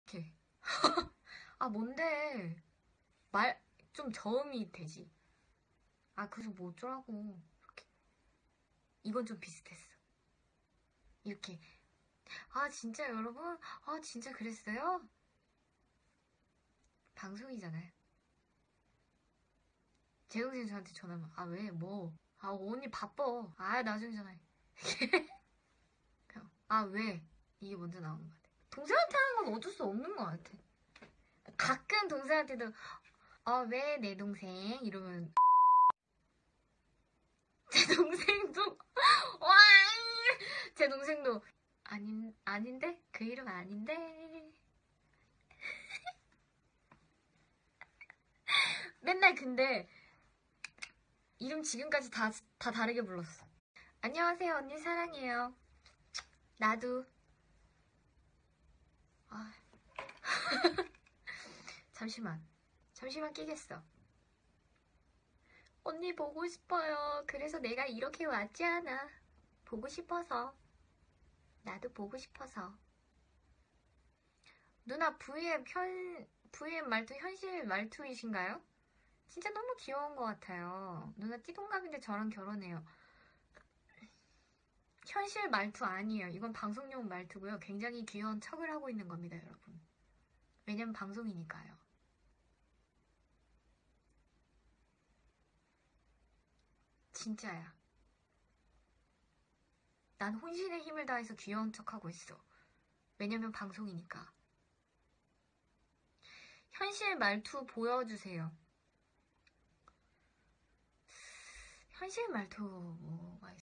이렇게. 아, 뭔데? 좀 저음이 되지. 아, 그래서 뭐 어쩌라고. 이렇게. 이건 좀 비슷했어. 이렇게. 아, 진짜 여러분? 아, 진짜 그랬어요? 방송이잖아요. 제 동생이 저한테 전화하면, 아, 왜? 뭐? 아, 언니 바빠. 아, 나중에 전화해. 아, 왜? 이게 먼저 나오는 것 같아. 동생한테 하는 건 어쩔 수 없는 것 같아. 가끔 동생한테도, 왜 내 동생? 이러면, 제 동생도, 와! 제 동생도, 아닌데? 그 이름 아닌데? 맨날 근데, 이름 지금까지 다 다르게 불렀어. 안녕하세요, 언니 사랑해요. 나도. 아, 잠시만 끼겠어. 언니 보고 싶어요. 그래서 내가 이렇게 왔지 않아. 보고 싶어서. 나도 보고 싶어서. 누나 VM 말투 현실 말투이신가요? 진짜 너무 귀여운 것 같아요. 누나 띠동갑인데 저랑 결혼해요. 현실 말투 아니에요. 이건 방송용 말투고요. 굉장히 귀여운 척을 하고 있는 겁니다, 여러분. 왜냐면 방송이니까요. 진짜야. 난 혼신의 힘을 다해서 귀여운 척하고 있어. 왜냐면 방송이니까. 현실 말투 보여주세요. 현실 말투 뭐가 있어?